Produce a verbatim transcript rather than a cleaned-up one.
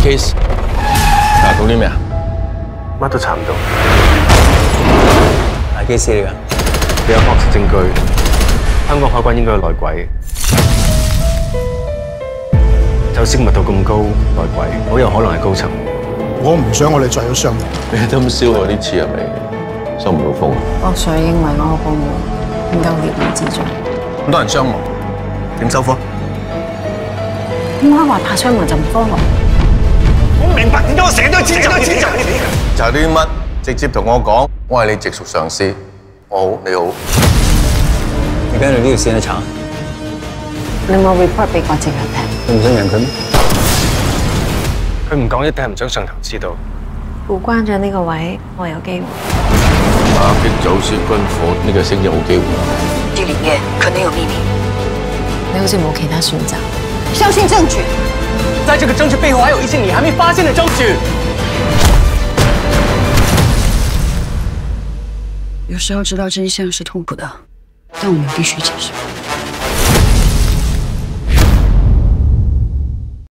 case， 查到啲咩啊？ 乜都查唔到。 係機師嚟㗎？ 你有確實證據，香港海關應該有內鬼。走私密度咁高，內鬼好有可能係高層。 我唔想我哋再有傷亡。 你針燒我啲刺係咪收唔到風啊？ 博水認為我個門唔夠廉潔自在。 咁多人傷亡，點收科？ 點解話怕傷亡就唔科學？ 我唔明白點解我成日都遷就你哋。 查啲乜？直接同我講，我係你直屬上司。我好，你好。你跟住呢條線去查。 你有冇 report 俾國籍人聽？ 你唔信任佢咩？ 佢唔講一定係唔想上頭知道。 過關咗呢個位，我有機會。 打擊走私軍火呢個升就冇機會。 這裡面可能有秘密。你好似冇其他選擇。相信證據。 在這個證據背後，還有一些你還沒發現的證據。 有時候知道真相是痛苦的，但我們必須接受。